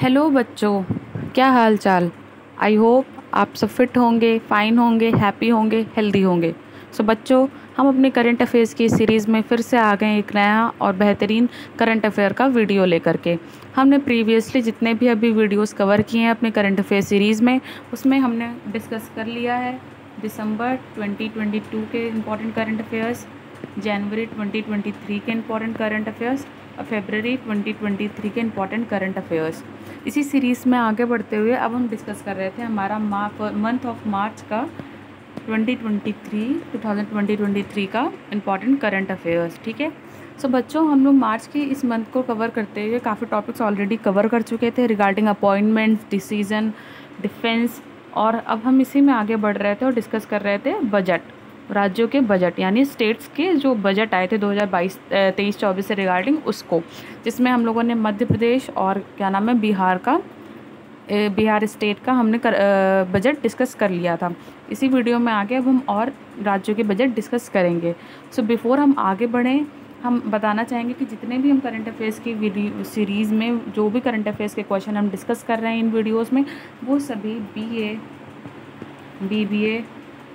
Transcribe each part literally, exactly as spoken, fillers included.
Hello बच्चों, क्या हाल चाल। आई होप आप सब फिट होंगे, फाइन होंगे, हैप्पी होंगे, हेल्दी होंगे। सो so, बच्चों, हम अपने करंट अफेयर्स की सीरीज़ में फिर से आ गए एक नया और बेहतरीन करंट अफेयर का वीडियो लेकर के। हमने प्रीवियसली जितने भी अभी वीडियोस कवर किए हैं अपने करंट अफेयर सीरीज़ में, उसमें हमने डिस्कस कर लिया है दिसंबर ट्वेंटी ट्वेंटी टू के important current affairs, January twenty twenty three के इम्पॉर्टेंट करंट अफेयर्स और फेबररी ट्वेंटी ट्वेंटी थ्री के इम्पॉर्टेंट करंट अफेयर्स। इसी सीरीज़ में आगे बढ़ते हुए अब हम डिस्कस कर रहे थे हमारा मंथ ऑफ मार्च का twenty twenty three two thousand twenty twenty three का इम्पॉर्टेंट करंट अफेयर्स। ठीक है, सो बच्चों, हम लोग मार्च की इस मंथ को कवर करते हुए काफ़ी टॉपिक्स ऑलरेडी कवर कर चुके थे रिगार्डिंग अपॉइंटमेंट्स, डिसीजन, डिफेंस, और अब हम इसी में आगे बढ़ रहे थे और डिस्कस कर रहे थे बजट, राज्यों के बजट यानी स्टेट्स के जो बजट आए थे दो हज़ार बाईस तेईस चौबीस से रिगार्डिंग उसको, जिसमें हम लोगों ने मध्य प्रदेश और क्या नाम है बिहार का बिहार स्टेट का हमने कर, बजट डिस्कस कर लिया था। इसी वीडियो में आगे अब हम और राज्यों के बजट डिस्कस करेंगे। सो so, बिफोर हम आगे बढ़ें, हम बताना चाहेंगे कि जितने भी हम करंट अफेयर्स की वीडियो सीरीज़ में जो भी करंट अफेयर्स के क्वेश्चन हम डिस्कस कर रहे हैं इन वीडियोज़ में, वो सभी B A B B A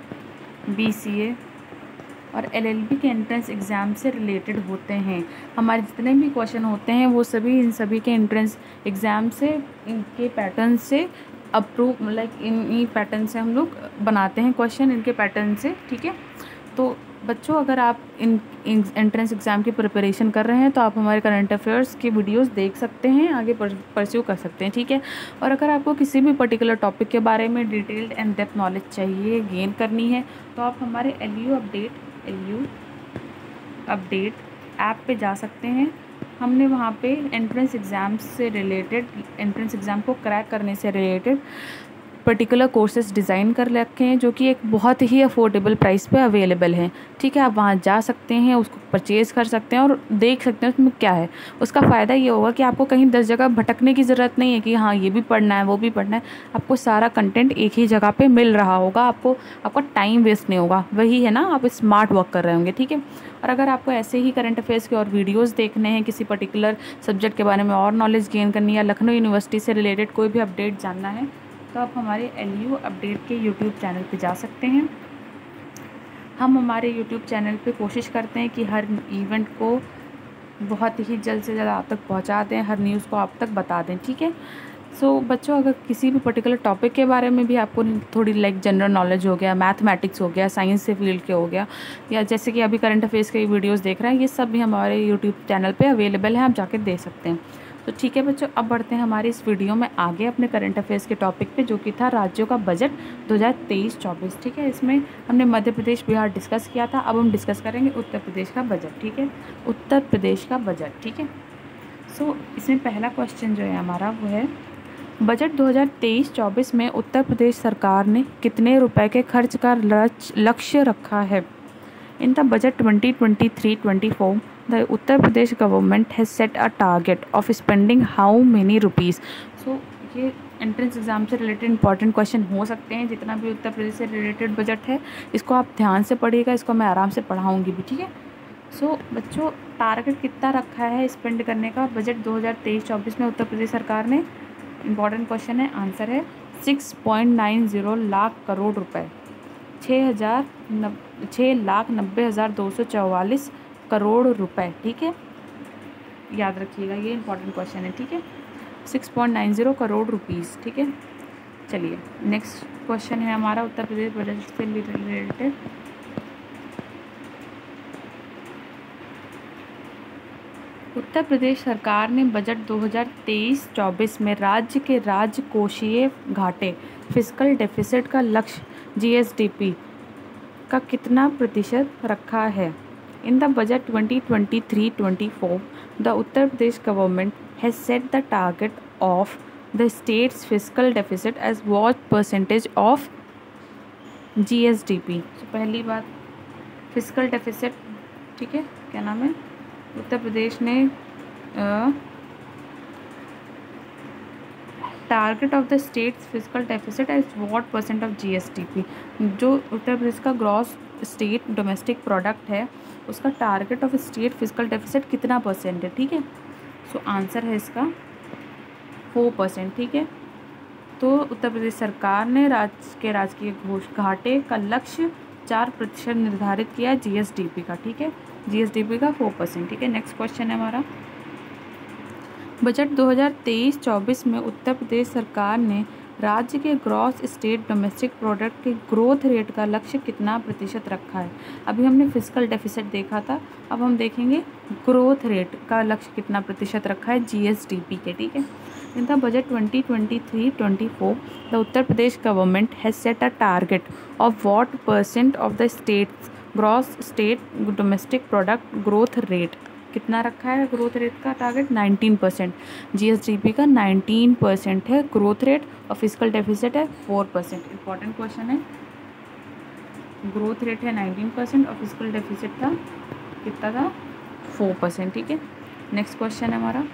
B C A और एल एल बी के एंट्रेंस एग्ज़ाम से रिलेटेड होते हैं। हमारे जितने भी क्वेश्चन होते हैं वो सभी इन सभी के एंट्रेंस एग्ज़ाम से, इनके पैटर्न से अप्रूव, लाइक इन इन पैटर्न से हम लोग बनाते हैं क्वेश्चन, इनके पैटर्न से। ठीक है, तो बच्चों, अगर आप इन एंट्रेंस एग्ज़ाम की प्रिपरेशन कर रहे हैं तो आप हमारे करंट अफेयर्स की वीडियोस देख सकते हैं, आगे परस्यू कर सकते हैं। ठीक है, और अगर आपको किसी भी पर्टिकुलर टॉपिक के बारे में डिटेल्ड एंड डेप्थ नॉलेज चाहिए, गेन करनी है, तो आप हमारे L U update L U update app पे जा सकते हैं। हमने वहाँ पे एंट्रेंस एग्ज़ाम से रिलेटेड, एंट्रेंस एग्ज़ाम को क्रैक करने से रिलेटेड पर्टिकुलर कोर्सेज डिज़ाइन कर रखे हैं जो कि एक बहुत ही अफोर्डेबल प्राइस पे अवेलेबल हैं। ठीक है, आप वहाँ जा सकते हैं, उसको परचेज़ कर सकते हैं और देख सकते हैं उसमें क्या है। उसका फ़ायदा ये होगा कि आपको कहीं दस जगह भटकने की ज़रूरत नहीं है कि हाँ ये भी पढ़ना है वो भी पढ़ना है। आपको सारा कंटेंट एक ही जगह पे मिल रहा होगा, आपको आपका टाइम वेस्ट नहीं होगा। वही है ना, आप स्मार्ट वर्क कर रहे होंगे। ठीक है, और अगर आपको ऐसे ही करंट अफेयर्स के और वीडियोज़ देखने हैं, किसी पर्टिकुलर सब्जेक्ट के बारे में और नॉलेज गेन करनी है, या लखनऊ यूनिवर्सिटी से रिलेटेड कोई भी अपडेट जानना है, तो आप हमारे एल यू अपडेट के यूट्यूब चैनल पे जा सकते हैं। हम हमारे यूट्यूब चैनल पे कोशिश करते हैं कि हर इवेंट को बहुत ही जल्द से जल्द आप तक पहुंचा दें, हर न्यूज़ को आप तक बता दें। ठीक है, सो so, बच्चों, अगर किसी भी पर्टिकुलर टॉपिक के बारे में भी आपको थोड़ी लाइक जनरल नॉलेज हो गया, मैथमेटिक्स हो गया, साइंस से फील्ड के हो गया, या जैसे कि अभी करंट अफेयर्स के वीडियोज़ देख रहे हैं, ये सब भी हमारे यूट्यूब चैनल पर अवेलेबल है, आप जाके देख सकते हैं। तो ठीक है बच्चों, अब बढ़ते हैं हमारी इस वीडियो में आगे अपने करंट अफेयर्स के टॉपिक पे, जो कि था राज्यों का बजट दो हज़ार तेईस चौबीस। ठीक है, इसमें हमने मध्य प्रदेश बिहार डिस्कस किया था, अब हम डिस्कस करेंगे उत्तर प्रदेश का बजट। ठीक है, उत्तर प्रदेश का बजट। ठीक है, सो इसमें पहला क्वेश्चन जो है हमारा वो है, बजट दो हज़ार तेईस चौबीस में उत्तर प्रदेश सरकार ने कितने रुपए के खर्च का लक्ष्य रखा है। In the budget twenty twenty three twenty four the Uttar Pradesh government has set a target of spending how many rupees। so ये एंट्रेंस एग्ज़ाम से रिलेटेड इंपॉर्टेंट क्वेश्चन हो सकते हैं। जितना भी उत्तर प्रदेश से रिलेटेड बजट है इसको आप ध्यान से पढ़िएगा, इसको मैं आराम से पढ़ाऊँगी भी। ठीक है, सो so, बच्चों, टारगेट कितना रखा है स्पेंड करने का बजट दो हज़ार तेईस चौबीस में उत्तर प्रदेश सरकार ने? इंपॉर्टेंट क्वेश्चन है, आंसर है six point nine zero lakh crore रुपए, छः हज़ार नब छः लाख नब्बे हज़ार दो सौ चौवालीस करोड़ रुपए। ठीक है, याद रखिएगा, ये इंपॉर्टेंट क्वेश्चन है। ठीक है, six point nine zero crore rupees. ठीक है, चलिए नेक्स्ट क्वेश्चन है हमारा उत्तर प्रदेश बजट से रिलेटेड। उत्तर प्रदेश सरकार ने बजट दो हज़ार तेईस चौबीस में राज्य के राजकोषीय घाटे, फिस्कल डेफिसिट का लक्ष्य जी एस डी पी का कितना प्रतिशत रखा है। In the budget twenty twenty-three twenty-four, the Uttar Pradesh government has set the target of the state's fiscal deficit as what percentage of G S D P। so, पहली बात fiscal deficit. ठीक है, क्या नाम है, उत्तर प्रदेश ने target of the state's fiscal deficit as what percent of G S D P. जो उत्तर प्रदेश का ग्रॉस स्टेट डोमेस्टिक प्रोडक्ट है उसका target of state fiscal deficit कितना परसेंट है। ठीक है, सो आंसर है इसका फोर परसेंट, ठीक है। तो उत्तर प्रदेश सरकार ने राज्य के राजकीय घोष घाटे का लक्ष्य चार प्रतिशत निर्धारित किया है जीएसडीपी का, ठीक है, जीएसडीपी का फोर परसेंट, ठीक है। नेक्स्ट क्वेश्चन है हमारा, बजट दो हज़ार तेईस चौबीस में उत्तर प्रदेश सरकार ने राज्य के ग्रॉस स्टेट डोमेस्टिक प्रोडक्ट के ग्रोथ रेट का लक्ष्य कितना प्रतिशत रखा है। अभी हमने फिस्कल डेफिसिट देखा था, अब हम देखेंगे ग्रोथ रेट का लक्ष्य कितना प्रतिशत रखा है जीएसडीपी के, ठीक है। In the budget twenty twenty three twenty four the Uttar Pradesh government has set a target of what percent of the state's gross state domestic product growth rate, कितना रखा है ग्रोथ रेट का टारगेट, नाइनटीन परसेंट। जीएसडीपी का nineteen percent है growth rate और fiscal deficit है four percent. Important question है, growth rate है नाइनटीन परसेंट और फिस्कल डेफिसिट था कितना था, फोर परसेंट, ठीक है। नेक्स्ट क्वेश्चन है हमारा,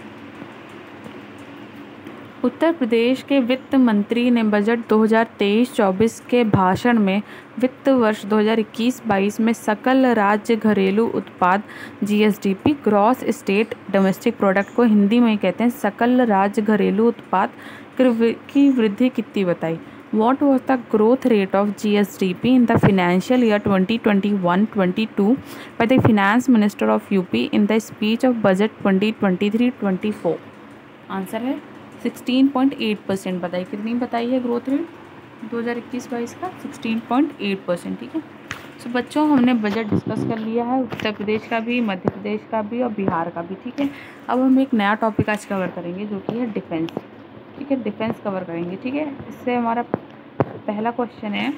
उत्तर प्रदेश के वित्त मंत्री ने बजट दो हज़ार तेईस चौबीस के भाषण में वित्त वर्ष दो हज़ार इक्कीस बाईस में सकल राज्य घरेलू उत्पाद GSDP gross state domestic product को हिंदी में कहते हैं सकल राज्य घरेलू उत्पाद की वृद्धि कितनी बताई। What was the growth rate of G S D P in the financial year twenty twenty-one twenty-two by the Finance Minister of U P in the speech of Budget twenty twenty-three twenty-four? Answer है sixteen point eight percent बताई, कितनी बताई है growth rate दो हज़ार इक्कीस बाईस का, सिक्सटीन पॉइंट एट परसेंट, ठीक है। सो so, बच्चों हमने बजट डिस्कस कर लिया है उत्तर प्रदेश का भी, मध्य प्रदेश का भी और बिहार का भी, ठीक है। अब हम एक नया टॉपिक आज कवर करेंगे जो कि है डिफेंस, ठीक है, डिफेंस कवर करेंगे, ठीक है। इससे हमारा पहला क्वेश्चन है,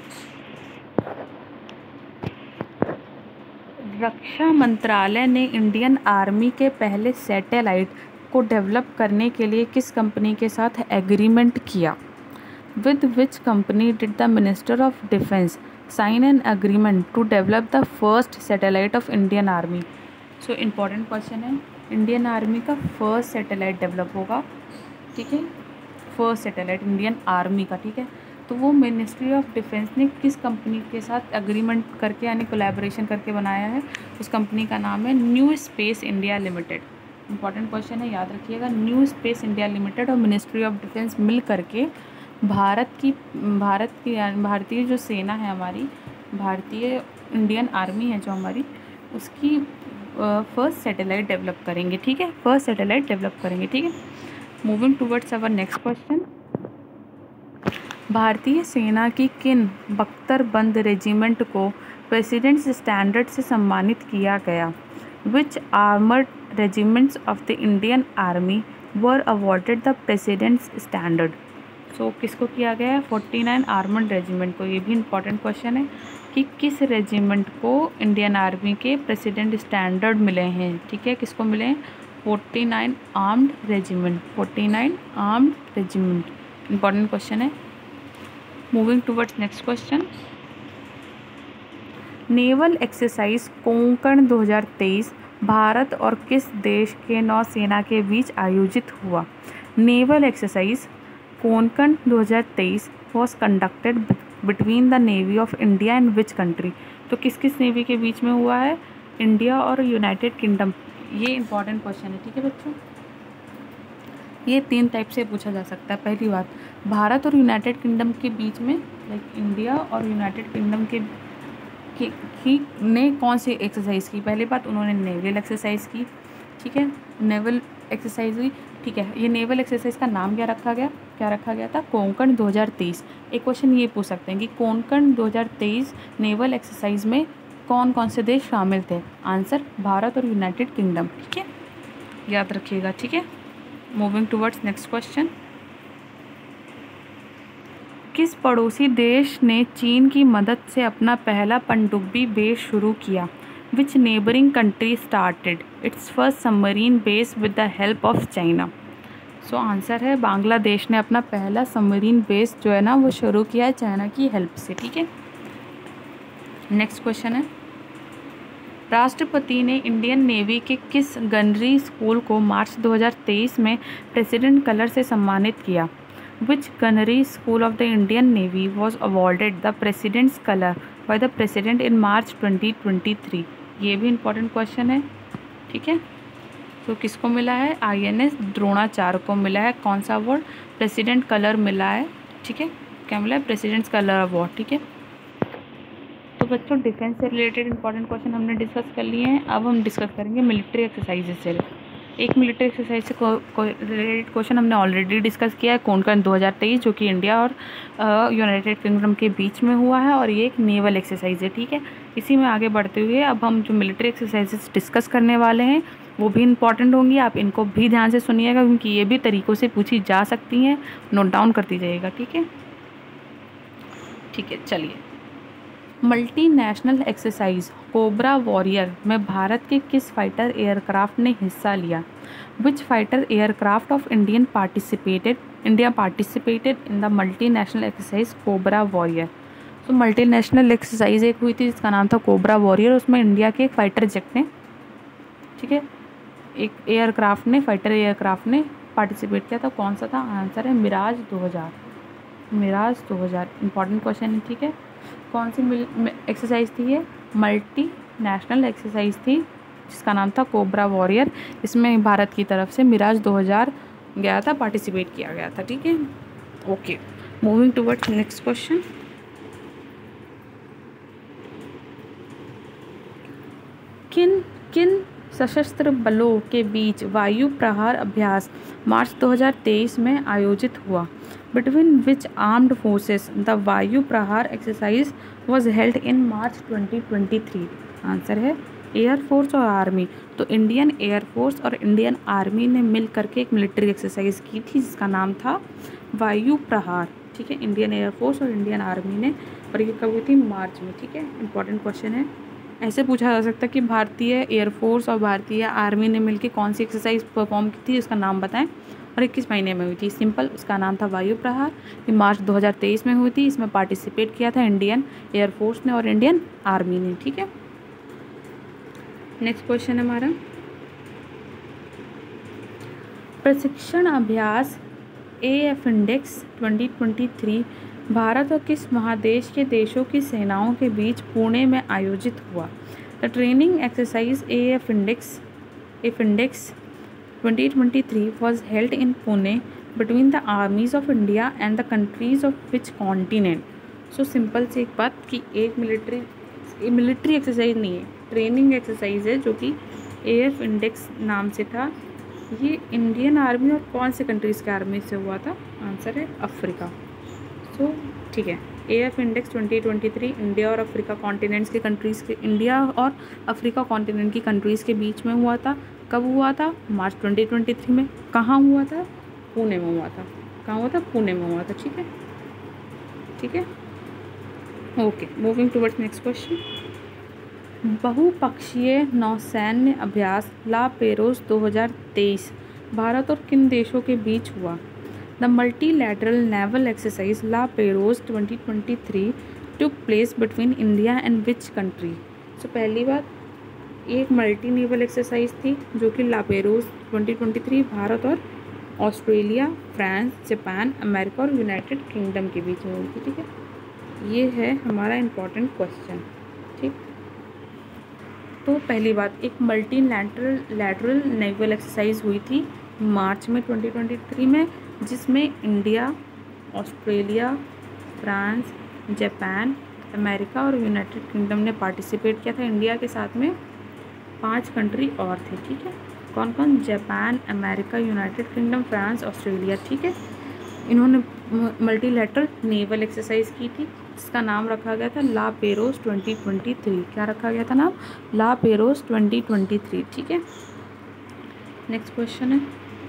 रक्षा मंत्रालय ने इंडियन आर्मी के पहले सैटेलाइट को डेवलप करने के लिए किस कंपनी के साथ एग्रीमेंट किया। With which company did the minister of defence sign an agreement to develop the first satellite of Indian army. So important question है, इंडियन आर्मी का फर्स्ट सैटेलाइट डेवलप होगा, ठीक है, फर्स्ट सैटेलाइट इंडियन आर्मी का, ठीक है। तो वो मिनिस्ट्री ऑफ डिफेंस ने किस कंपनी के साथ एग्रीमेंट करके यानी कोलैबोरेशन करके बनाया है, उस कंपनी का नाम है new space India limited. Important question है, याद रखिएगा, न्यू स्पेस इंडिया लिमिटेड और मिनिस्ट्री ऑफ डिफेंस मिल करके भारत की भारत की भारतीय जो सेना है हमारी, भारतीय इंडियन आर्मी है जो हमारी, उसकी फर्स्ट सैटेलाइट डेवलप करेंगे, ठीक है, फर्स्ट सैटेलाइट डेवलप करेंगे, ठीक है। Moving towards our next question, भारतीय सेना की किन बख्तरबंद रेजिमेंट को प्रेसिडेंट्स स्टैंडर्ड से सम्मानित किया गया। Which armoured regiments of the Indian army were awarded the president's standard. So किसको किया गया है, फोर्टी नाइन आर्मर्ड रेजिमेंट को। ये भी इंपॉर्टेंट क्वेश्चन है कि किस रेजिमेंट को इंडियन आर्मी के प्रेसिडेंट स्टैंडर्ड मिले हैं, ठीक है, किसको मिले हैं, forty nine armed regiment, forty nine armed regiment. Important question है। Moving towards next question, naval exercise Konkan दो हज़ार तेईस भारत और किस देश के नौसेना के बीच आयोजित हुआ। नेवल एक्सरसाइज कोंकण दो हज़ार तेईस was conducted between the navy of India and which country. तो किस किस नेवी के बीच में हुआ है, इंडिया और यूनाइटेड किंगडम। ये इंपॉर्टेंट क्वेश्चन है, ठीक है बच्चों। ये तीन टाइप से पूछा जा सकता है। पहली बात, भारत और यूनाइटेड किंगडम के बीच में, लाइक इंडिया और यूनाइटेड किंगडम के की, की ने कौन सी एक्सरसाइज की। पहली बात, उन्होंने नेवल एक्सरसाइज की, ठीक है, नेवल एक्सरसाइज हुई, ठीक है। ये नेवल एक्सरसाइज का नाम क्या रखा गया, क्या रखा गया था, कोंकण दो हज़ार तेईस। एक क्वेश्चन ये पूछ सकते हैं कि कोंकण दो हज़ार तेईस नेवल एक्सरसाइज में कौन कौन से देश शामिल थे। आंसर, भारत और यूनाइटेड किंगडम, ठीक है, याद रखिएगा, ठीक है। मूविंग टूवर्ड्स नेक्स्ट क्वेश्चन, किस पड़ोसी देश ने चीन की मदद से अपना पहला पनडुब्बी बेस शुरू किया। Which neighbouring country started its first submarine base with the help of China. So answer है, बांग्लादेश ने अपना पहला सबमरीन बेस जो है ना वो शुरू किया है चाइना की हेल्प से, ठीक है। नेक्स्ट क्वेश्चन है, राष्ट्रपति ने इंडियन नेवी के किस गनरी स्कूल को मार्च दो हज़ार तेईस में प्रेसिडेंट कलर से सम्मानित किया। Which gunnery school of the Indian Navy was awarded the President's Color by the President in March twenty twenty-three? ये भी important question है, ठीक है। तो किसको मिला है? आईएनएस द्रोणाचार्य को मिला है। कौन सा अवार्ड? प्रेसिडेंट कलर मिला है। ठीक है, क्या मिला है? President's colour award. ठीक है, तो बच्चों डिफेंस से रिलेटेड इंपॉर्टेंट क्वेश्चन हमने डिस्कस कर लिए हैं। अब हम डिस्कस करेंगे मिलिट्री एक्सरसाइजेज से। एक मिलिट्री एक्सरसाइज से रिलेटेड क्वेश्चन हमने ऑलरेडी डिस्कस किया है, कोनकन दो हज़ार तेईस, जो कि इंडिया और यूनाइटेड किंगडम के बीच में हुआ है, और ये एक नेवल एक्सरसाइज है। ठीक है, इसी में आगे बढ़ते हुए अब हम जो मिलिट्री एक्सरसाइजेज डिस्कस करने वाले हैं वो भी इंपॉर्टेंट होंगी। आप इनको भी ध्यान से सुनिएगा, क्योंकि ये भी तरीक़ों से पूछी जा सकती हैं। नोट डाउन करती जाइएगा। ठीक है, ठीक है, चलिए। Multi national exercise cobra warrior में भारत के किस फाइटर एयरक्राफ्ट ने हिस्सा लिया? Which fighter aircraft of Indian participated India participated in the multi national exercise cobra warrior? तो मल्टी नेशनल एक्सरसाइज एक हुई थी जिसका नाम था कोबरा वॉरियर। उसमें इंडिया के एक फाइटर जेट ने, ठीक है, एक एयरक्राफ्ट ने, फाइटर एयरक्राफ्ट ने पार्टिसिपेट किया था। कौन सा था? आंसर है मिराज दो हज़ार। मिराज दो हज़ार इंपॉर्टेंट क्वेश्चन है। ठीक है, कौन सी एक्सरसाइज थी ये? मल्टी नेशनल एक्सरसाइज थी जिसका नाम था कोबरा वॉरियर। इसमें भारत की तरफ से मिराज दो हज़ार गया था, पार्टिसिपेट किया गया था। ठीक है, okay, moving towards next question. किन किन सशस्त्र बलों के बीच वायु प्रहार अभ्यास मार्च दो हज़ार तेईस में आयोजित हुआ? Between which armed forces the Vayu Prahar exercise was held in March twenty twenty three? Answer है एयरफोर्स और आर्मी। तो इंडियन एयरफोर्स और इंडियन आर्मी ने मिल करके एक मिलिट्री एक्सरसाइज की थी जिसका नाम था वायु प्रहार। ठीक है, इंडियन एयरफोर्स और इंडियन आर्मी ने, और ये कब हुई थी? मार्च में। ठीक है, इंपॉर्टेंट क्वेश्चन है। ऐसे पूछा जा सकता है कि भारतीय एयरफोर्स और भारतीय आर्मी ने मिलकर कौन सी एक्सरसाइज परफॉर्म की थी, उसका नाम बताएं, और ये किस महीने में हुई थी? सिंपल, उसका नाम था वायु प्रहार। ये मार्च दो हज़ार तेईस में हुई थी। इसमें पार्टिसिपेट किया था इंडियन एयरफोर्स ने और इंडियन आर्मी ने। ठीक है, नेक्स्ट क्वेश्चन है हमारा, प्रशिक्षण अभ्यास A F index twenty twenty three Bharat और किस महादेश के देशों की सेनाओं के बीच पुणे में आयोजित हुआ? The training exercise A F index F index twenty twenty three was held in Pune between the armies of India and the countries of which continent? So simple से एक बात कि एक मिलिट्री मिलिट्री एक्सरसाइज नहीं है, training exercise है, जो कि ए एफ इंडेक्स नाम से था। ये इंडियन आर्मी और कौन से कंट्रीज़ के आर्मी से हुआ था? आंसर है अफ्रीका। सो ठीक है, A F index twenty twenty three India और अफ्रीका कॉन्टिनेंट्स के कंट्रीज़ के इंडिया और अफ्रीका कॉन्टिनेंट की कंट्रीज़ के बीच में हुआ था। कब हुआ था? मार्च ट्वेंटी ट्वेंटी थ्री में। कहाँ हुआ था? पुणे में हुआ था। कहाँ हुआ था? पुणे में हुआ था। ठीक है, ठीक है, okay, moving towards next question. बहुपक्षीय नौसैन्य अभ्यास ला पेरोस दो हज़ार तेईस भारत और किन देशों के बीच हुआ? The multilateral naval exercise La Perouse twenty twenty three took place between India and which country? So पहली बात, एक मल्टी नेवल एक्सरसाइज थी जो कि La Perouse twenty twenty three Bharat और ऑस्ट्रेलिया, फ्रांस, जापान, अमेरिका और यूनाइटेड किंगडम के बीच में हुई थी। ठीक है, ये है हमारा इम्पॉर्टेंट क्वेश्चन। ठीक, तो पहली बात, एक multi lateral lateral naval exercise हुई थी मार्च में ट्वेंटी ट्वेंटी थ्री में, जिसमें India, Australia, France, Japan, America और यूनाइटेड किंगडम ने पार्टिसिपेट किया था। इंडिया के साथ में पांच कंट्री और थे। ठीक है, कौन कौन? Japan, America, united kingdom, France, Australia. ठीक है, इन्होंने मल्टीलैटरल नेवल एक्सरसाइज की थी जिसका नाम रखा गया था La Perouse twenty twenty three. क्या रखा गया था नाम? La Perouse twenty twenty three. ठीक है, नेक्स्ट क्वेश्चन है,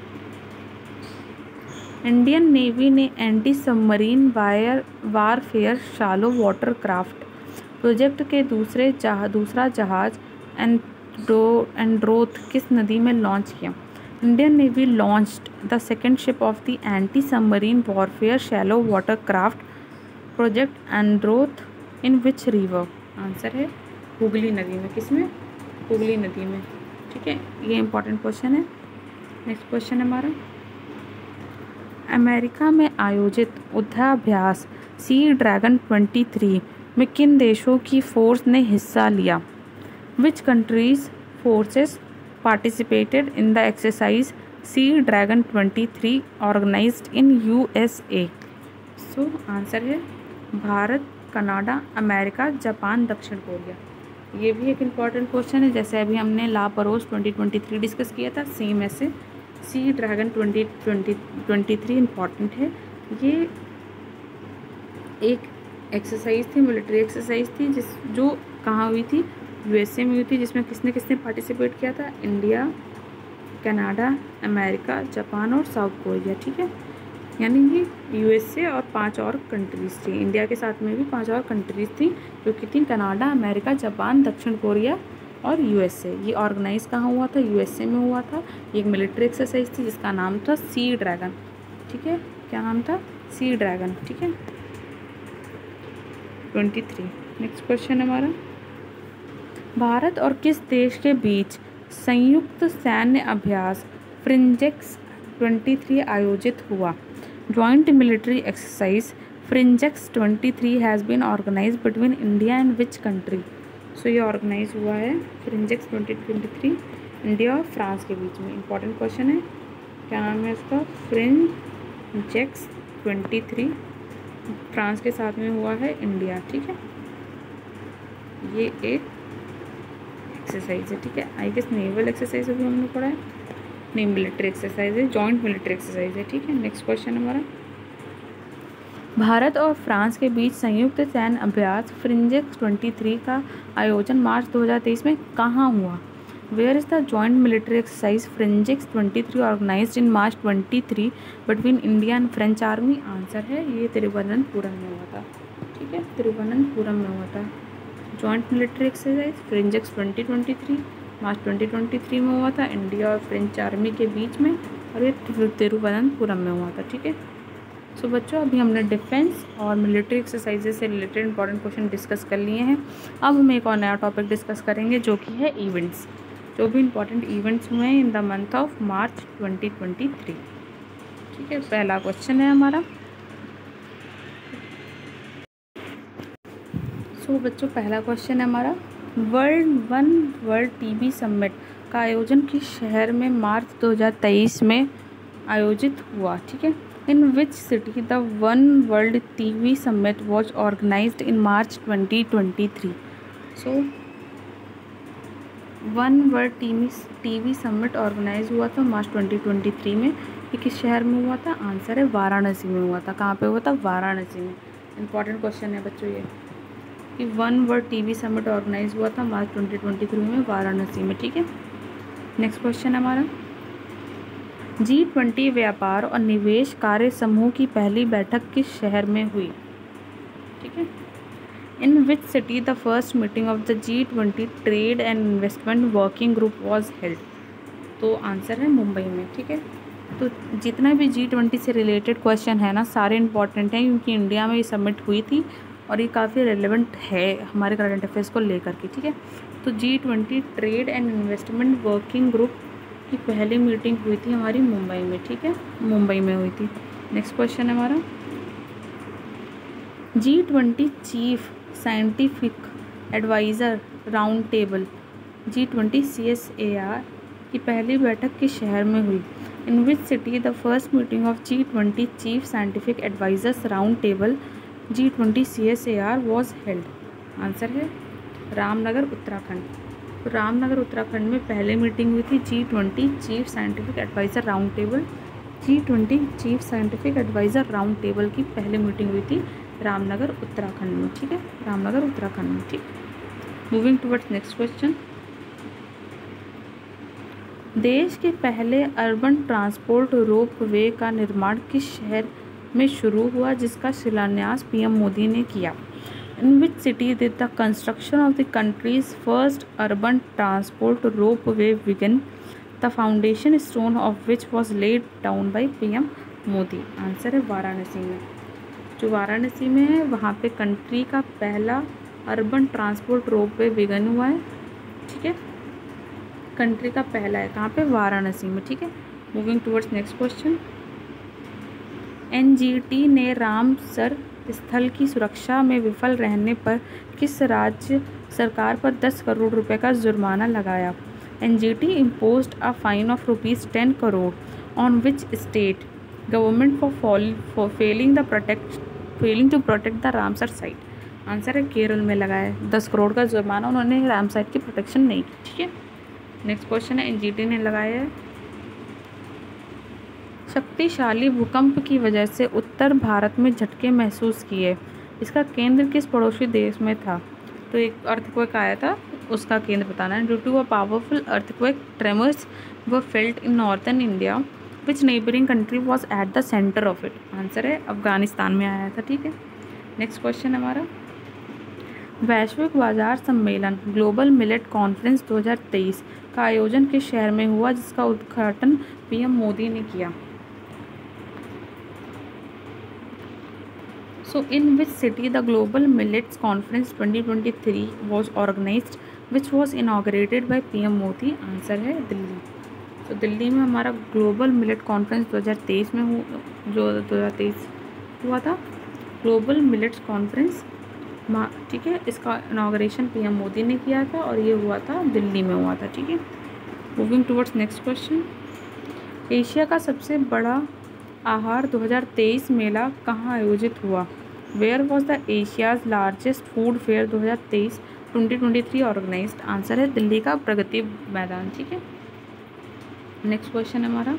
इंडियन नेवी ने anti submarine wire warfare shallow water craft project के दूसरे जहा दूसरा जहाज एंड्रो एंड्रोथ किस नदी में लॉन्च किया? Indian navy launched the second ship of the anti submarine warfare shallow water craft project Androth in which river? Answer है हुगली नदी में। किस में? हुगली नदी में। ठीक है, ये इंपॉर्टेंट क्वेश्चन है। नेक्स्ट क्वेश्चन है हमारा, अमेरिका में आयोजित युद्धाभ्यास सी ड्रैगन ट्वेंटी थ्री में किन देशों की फोर्स ने हिस्सा लिया? Which countries forces participated in the exercise Sea Dragon twenty-three organized in U S A? So answer है भारत, कनाडा, अमेरिका, जापान, दक्षिण कोरिया। ये भी एक इम्पॉर्टेंट क्वेश्चन है, जैसे अभी हमने ला परोस ट्वेंटी ट्वेंटी थ्री डिस्कस किया था, सेम ऐसे sea dragon twenty twenty twenty three important है। ये एक एक्सरसाइज थी, मिलिट्री एक्सरसाइज थी, जिस जो कहाँ हुई थी, यूएसए में हुई थी, जिसमें किसने किसने पार्टिसिपेट किया था, इंडिया, कनाडा, अमेरिका, जापान और साउथ कोरिया। ठीक है, यानी कि यूएसए और पांच और कंट्रीज़ थी, इंडिया के साथ में भी पांच और कंट्रीज़ थी, जो कि थी कनाडा, अमेरिका, जापान, दक्षिण कोरिया और यूएसए। ये ऑर्गेनाइज कहाँ हुआ था, यूएसए में हुआ था। ये एक मिलिट्री एक्सरसाइज थी जिसका नाम था सी ड्रैगन। ठीक है, क्या नाम था, सी ड्रैगन। ठीक है, ट्वेंटी थ्री। नेक्स्ट क्वेश्चन है हमारा, भारत और किस देश के बीच संयुक्त सैन्य अभ्यास फ्रिंजेक्स ट्वेंटी थ्री आयोजित हुआ? Joint military exercise Frinjex twenty three has been organise between India and which country? So ये ऑर्गेनाइज हुआ है Frinjex twenty twenty three India और फ्रांस के बीच में। इंपॉर्टेंट क्वेश्चन है, क्या नाम है इसका, फ्रिंजेक्स ट्वेंटी थ्री, फ्रांस के साथ में हुआ है इंडिया। ठीक है, ये एक एक्सरसाइज है। ठीक है, आई गेस नेवल एक्सरसाइज अभी हमने पढ़ा है, नहीं मिलिट्री एक्सरसाइज है, जॉइंट मिलिट्री एक्सरसाइज है। ठीक है, नेक्स्ट क्वेश्चन हमारा, भारत और फ्रांस के बीच संयुक्त सैन्य अभ्यास फ्रिंजेक्स ट्वेंटी थ्री का आयोजन मार्च दो हज़ार तेईस में कहाँ हुआ? Where is the joint military exercise Frinjex twenty three organised in March twenty three between India and French army? Answer है ये तिरुवनंतपुरम में हुआ था। ठीक है, तिरुवनंतपुरम में हुआ था joint military exercise Frinjex twenty twenty three, March twenty twenty three में हुआ था इंडिया और फ्रेंच आर्मी के बीच में, और ये तिरुवनंतपुरम में हुआ था। ठीक है, सो बच्चों अभी हमने डिफेंस और मिलिट्री एक्सरसाइजेज से रिलेटेड इंपॉर्टेंट क्वेश्चन डिस्कस कर लिए हैं। अब हम एक और नया टॉपिक डिस्कस करेंगे, जो कि है इवेंट्स, जो भी इंपॉर्टेंट इवेंट्स हुए हैं in the month of March twenty twenty three. ठीक है, पहला क्वेश्चन है हमारा, सो so, बच्चों पहला क्वेश्चन है हमारा, world one world TB summit का आयोजन किस शहर में मार्च दो हज़ार तेईस में आयोजित हुआ? ठीक है, in which city the one world TB summit was organised in March twenty twenty three? So one world TV TV summit organise हुआ था मार्च ट्वेंटी ट्वेंटी थ्री में। ये किस शहर में हुआ था? आंसर है वाराणसी में हुआ था। कहाँ पे हुआ था? वाराणसी में। इंपॉर्टेंट क्वेश्चन है बच्चों ये, कि one world TV summit organise हुआ था मार्च ट्वेंटी ट्वेंटी थ्री में वाराणसी में। ठीक है, नेक्स्ट क्वेश्चन है हमारा, जी ट्वेंटी व्यापार और निवेश कार्य समूह की पहली बैठक किस शहर में हुई? ठीक है, in which city the first meeting of the G twenty trade and investment working group was held? तो आंसर है मुंबई में। ठीक है, तो जितना भी जी ट्वेंटी से रिलेटेड क्वेश्चन है ना, सारे इंपॉर्टेंट हैं, क्योंकि इंडिया में ये समिट हुई थी और ये काफ़ी रेलेवेंट है हमारे करंट अफेयर्स को लेकर के। ठीक है, तो G twenty trade and investment working group की पहली मीटिंग हुई थी हमारी मुंबई में। ठीक है, मुंबई में हुई थी। नेक्स्ट क्वेश्चन है हमारा, G twenty chief scientific adviser round table G twenty C S A R की पहली बैठक किस शहर में हुई? In which city the first meeting of G twenty chief scientific advisers round table G twenty C S A R was held? Answer है रामनगर उत्तराखंड। तो रामनगर उत्तराखंड में पहले मीटिंग हुई थी G twenty chief scientific adviser round table G twenty chief scientific adviser round table की पहली meeting हुई थी रामनगर उत्तराखंड में। ठीक है, रामनगर उत्तराखंड में। ठीक, मूविंग टुवर्ड्स नेक्स्ट क्वेश्चन, देश के पहले अर्बन ट्रांसपोर्ट रोप वे का निर्माण किस शहर में शुरू हुआ, जिसका शिलान्यास पीएम मोदी ने किया? In which city did the construction of the country's first urban transport ropeway begin, the foundation stone of which was laid down by PM Modi? Answer है वाराणसी में। जो वाराणसी में है वहाँ पे कंट्री का पहला urban transport ropeway began हुआ है। ठीक है, कंट्री का पहला है कहाँ पे? वाराणसी में। ठीक है, moving towards next question, NGT ने रामसर स्थल की सुरक्षा में विफल रहने पर किस राज्य सरकार पर दस करोड़ रुपए का जुर्माना लगाया? N G T imposed a fine of rupees ten crore on which state government for fall for failing the protect failing to protect the Ramsar site. Answer है केरल में लगाया है दस करोड़ का जुर्माना, उन्होंने राम साइट की प्रोटेक्शन नहीं की। ठीक है, नेक्स्ट क्वेश्चन है, एन जी टी ने लगाया है शक्तिशाली भूकंप की वजह से उत्तर भारत में झटके महसूस किए, इसका केंद्र किस पड़ोसी देश में था। तो एक अर्थक्वेक आया था, उसका केंद्र बताना है। Due to a powerful earthquake tremors were felt in northern India, which neighbouring country was at the centre of it. Answer है अफगानिस्तान में आया था। ठीक है, नेक्स्ट क्वेश्चन हमारा, वैश्विक बाजार सम्मेलन ग्लोबल मिलेट कॉन्फ्रेंस दो हज़ार तेईस का आयोजन किस शहर में हुआ, जिसका उद्घाटन पीएम मोदी ने किया। So in which city the Global Millets Conference twenty twenty-three was organized, which was inaugurated by P M Modi? Answer है दिल्ली। तो so, दिल्ली में हमारा ग्लोबल मिलेट कॉन्फ्रेंस दो हज़ार तेईस में हु, जो दो हज़ार तेईस हुआ था ग्लोबल मिलेट्स कॉन्फ्रेंस, ठीक है, इसका इनाग्रेशन पीएम मोदी ने किया था और ये हुआ था दिल्ली में हुआ था। ठीक है, moving towards next question, Asia का सबसे बड़ा आहार दो हज़ार तेईस मेला कहाँ आयोजित हुआ। Where was the Asia's largest food fair दो हज़ार तेईस twenty twenty three organised. Answer है दिल्ली का प्रगति मैदान। ठीक है, नेक्स्ट क्वेश्चन हमारा,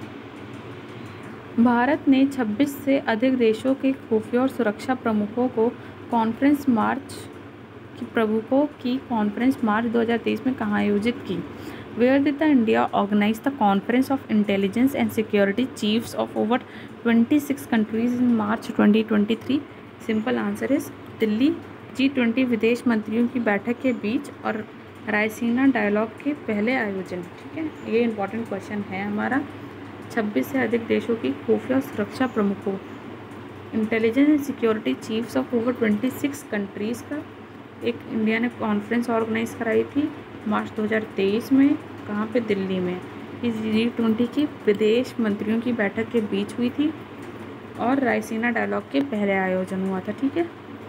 भारत ने छब्बीस से अधिक देशों के खुफिया और सुरक्षा प्रमुखों को कॉन्फ्रेंस मार्च की प्रमुखों की कॉन्फ्रेंस मार्च दो हज़ार तेईस में कहाँ आयोजित की। Where did the India organize the Conference of Intelligence and Security Chiefs of over twenty-six countries in March twenty twenty-three? Simple answer is Delhi. G twenty विदेश मंत्रियों की बैठक के बीच और रायसीना डायलॉग के पहले आयोजन। ठीक है, ये इंपॉर्टेंट क्वेश्चन है हमारा। छब्बीस से अधिक देशों की खुफिया सुरक्षा प्रमुखों, intelligence and security chiefs of over twenty six countries का एक इंडिया ने कॉन्फ्रेंस ऑर्गेनाइज कराई थी मार्च दो हज़ार तेईस में। कहाँ पे, दिल्ली में। इस जी ट्वेंटी की विदेश मंत्रियों की बैठक के बीच हुई थी और रायसीना डायलॉग के पहले आयोजन हुआ था। ठीक है,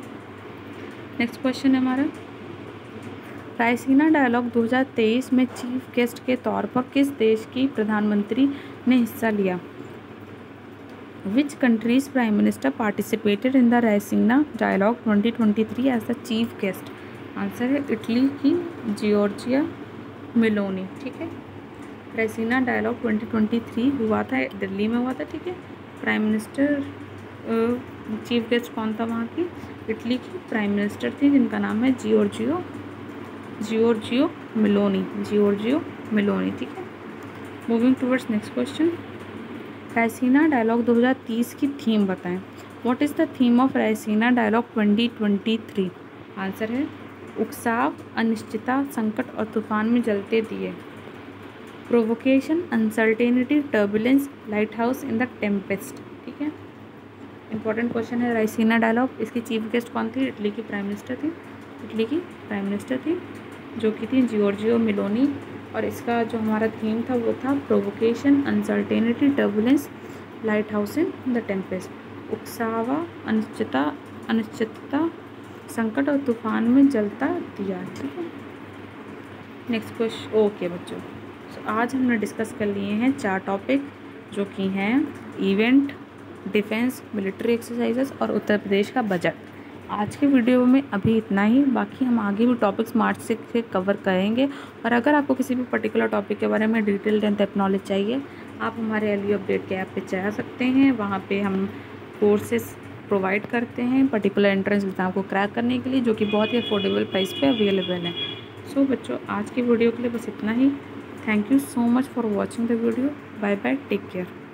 नेक्स्ट क्वेश्चन है हमारा, रायसीना डायलॉग दो हज़ार तेईस में चीफ गेस्ट के तौर पर किस देश की प्रधानमंत्री ने हिस्सा लिया। Which countries prime minister participated in the Raisina dialogue twenty twenty three as the chief guest. Answer है इटली की जियोर्जिया मेलोनी। ठीक है, Raisina dialogue twenty twenty three हुआ था, दिल्ली में हुआ था। ठीक है, प्राइम मिनिस्टर चीफ गेस्ट कौन था वहाँ की, इटली की प्राइम मिनिस्टर थी जिनका नाम है Giorgio Giorgio Meloni Giorgio Meloni. ठीक है, moving towards next question, Raisina dialogue दो हज़ार तीस की थीम बताएं। What is the theme of Raisina dialogue twenty twenty three. Answer है उकसाव, अनिश्चितता, संकट और तूफान में जलते दिए। Provocation, uncertainty, turbulence, light house in the tempest. ठीक है, इंपॉर्टेंट क्वेश्चन है रायसीना डायलॉग। इसकी चीफ गेस्ट कौन थी, इटली की प्राइम मिनिस्टर थी इटली की प्राइम मिनिस्टर थी जो कि थी जियोर्जियो मेलोनी। और इसका जो हमारा थीम था वो था provocation, uncertainty, turbulence, light house in the tempest. उकसावा, अनिश्चितता अनिश्चितता संकट और तूफान में जलता दिया। ठीक है, नेक्स्ट क्वेश्चन। ओके बच्चों, so, आज हमने डिस्कस कर लिए हैं चार टॉपिक जो कि हैं इवेंट, डिफेंस, मिलिट्री एक्सरसाइजेस और उत्तर प्रदेश का बजट। आज के वीडियो में अभी इतना ही, बाकी हम आगे भी टॉपिक्स मार्च से कवर करेंगे। और अगर आपको किसी भी पर्टिकुलर टॉपिक के बारे में डिटेल एंड डेप्थ नॉलेज चाहिए, आप हमारे एल यू अपडेट के ऐप पे जा सकते हैं। वहाँ पे हम कोर्सेस प्रोवाइड करते हैं पर्टिकुलर एंट्रेंस एग्ज़ाम को क्रैक करने के लिए, जो कि बहुत ही अफोर्डेबल प्राइस पे अवेलेबल है। सो so, बच्चों, आज की वीडियो के लिए बस इतना ही। Thank you so much for watching the video. Bye bye, take care.